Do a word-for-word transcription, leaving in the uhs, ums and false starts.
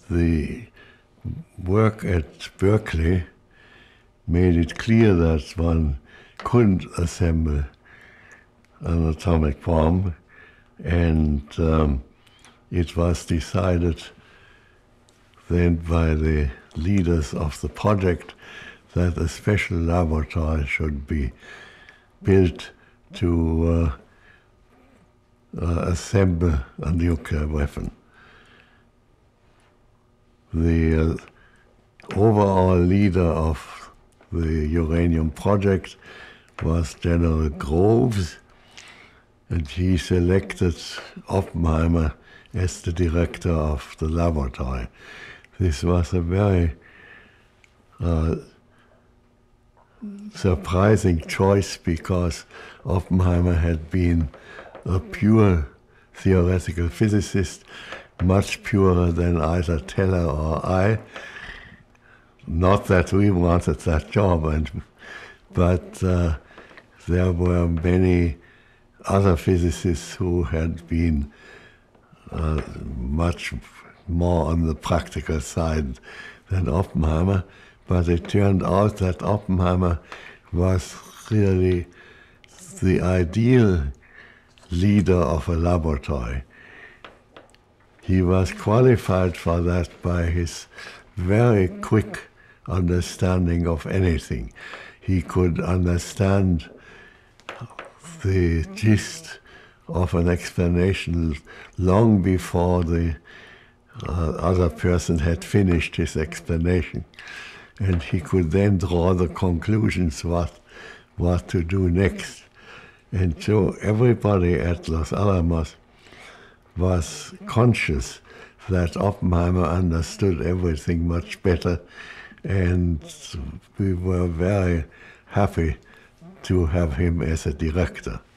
the work at Berkeley made it clear that one couldn't assemble an atomic bomb, and um, it was decided then by the leaders of the project that a special laboratory should be built to uh, uh, assemble a nuclear weapon. The uh, overall leader of the uranium project was General Groves, and he selected Oppenheimer as the director of the laboratory. This was a very uh, surprising choice, because Oppenheimer had been a pure theoretical physicist, much purer than either Teller or I. Not that we wanted that job, and, but uh, there were many other physicists who had been uh, much more on the practical side than Oppenheimer, but it turned out that Oppenheimer was really the ideal leader of a laboratory. He was qualified for that by his very quick understanding of anything. He could understand the gist of an explanation long before the uh, other person had finished his explanation. And he could then draw the conclusions what, what to do next. And so everybody at Los Alamos was conscious that Oppenheimer understood everything much better, and we were very happy to have him as a director.